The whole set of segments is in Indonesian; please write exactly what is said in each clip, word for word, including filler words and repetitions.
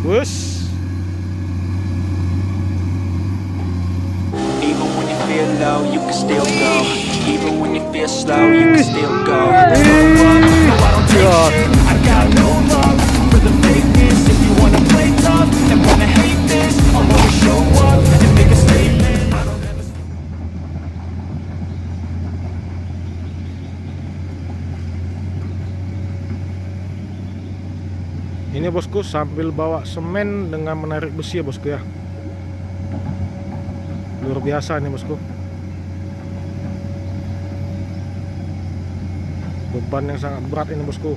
Bus. Even when you feel low, you can still go. Even when you feel slow, you can still go. Ih, No, I don't take God. shit. I got no love for the fakeness. If you wanna play tough and wanna hate this, I'll always show up and make a statement. I don't ever Ini bosku sambil bawa semen dengan menarik besi ya bosku ya. Luar biasa nih bosku. Beban yang sangat berat ini bosku.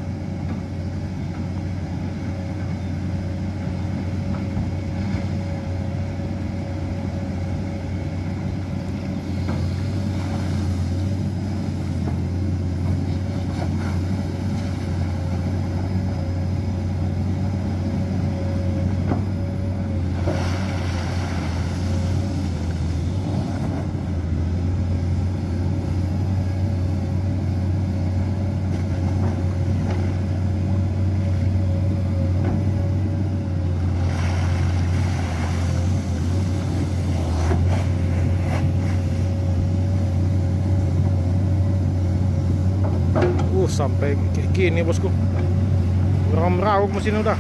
Uh, sampai kayak gini bosku. Meraup-meraup mesin udah.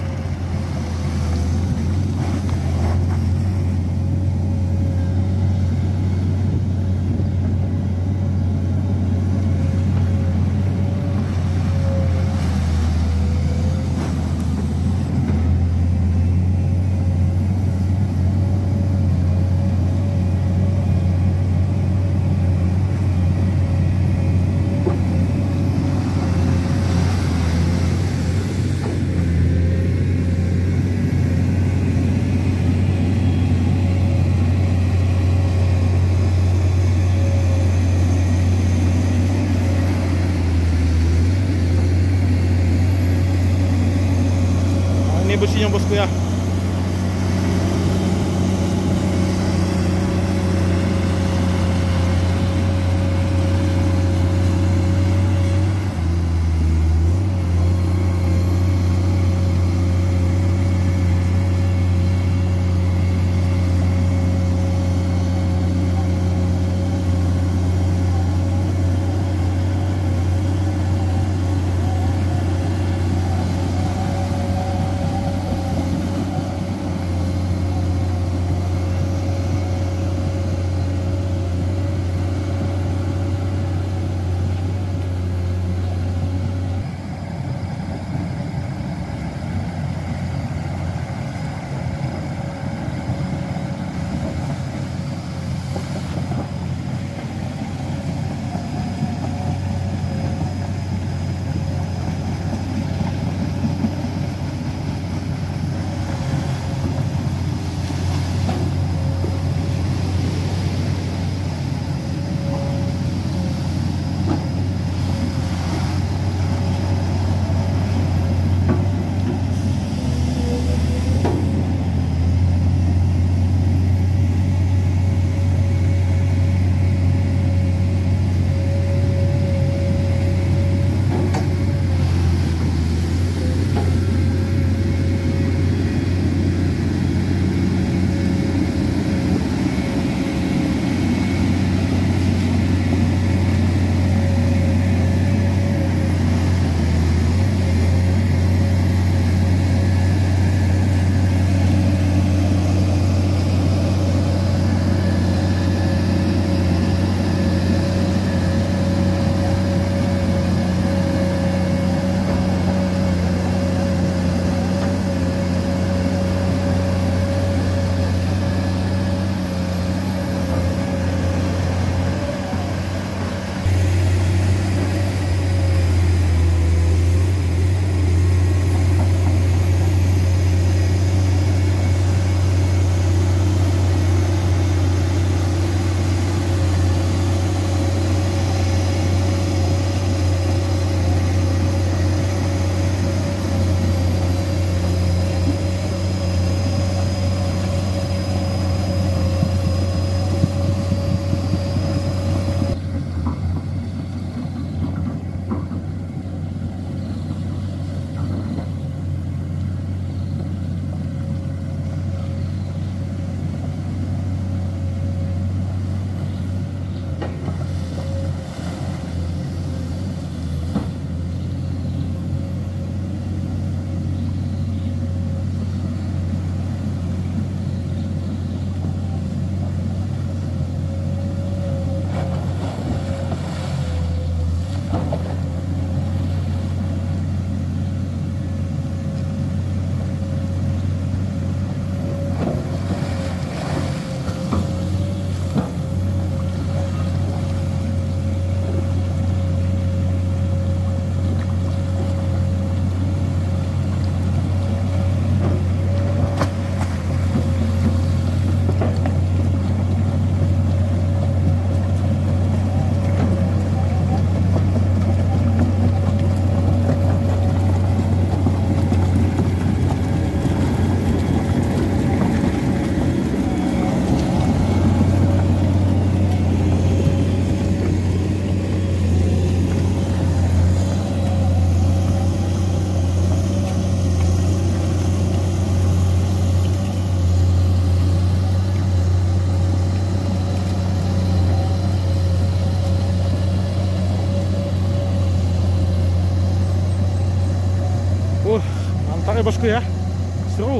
Ini besinya bosku ya. Wah, mantap ya bosku ya. Seru.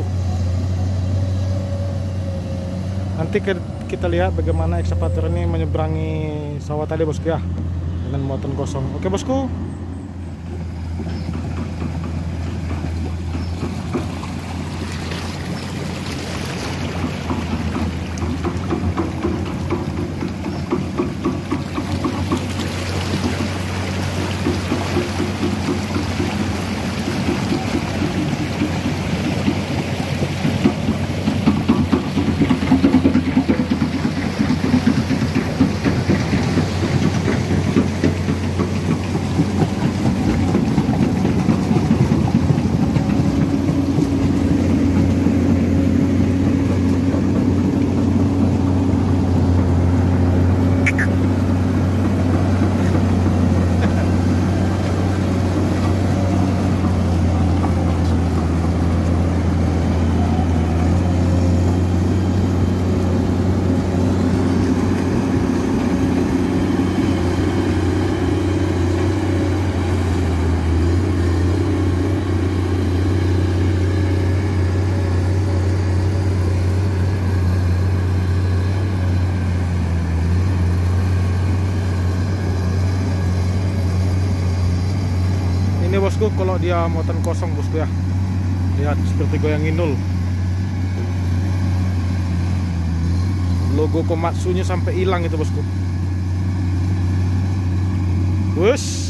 Nanti kita lihat bagaimana ekskavator ini menyeberangi sawah tadi bosku ya, dengan muatan kosong. Oke bosku. Ini bosku kalau dia muatan kosong bosku ya, lihat seperti goyang indul. Logo Komatsunya sampai hilang itu bosku. Wes.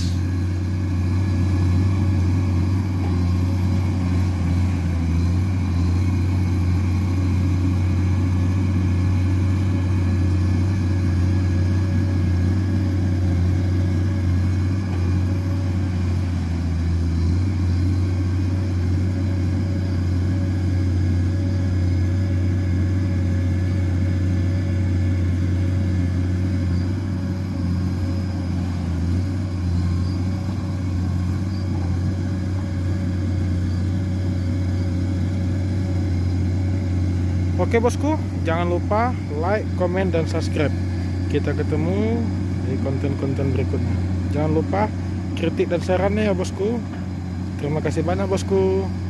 Oke bosku, jangan lupa like, komen, dan subscribe. Kita ketemu di konten-konten berikutnya. Jangan lupa kritik dan sarannya ya bosku. Terima kasih banyak bosku.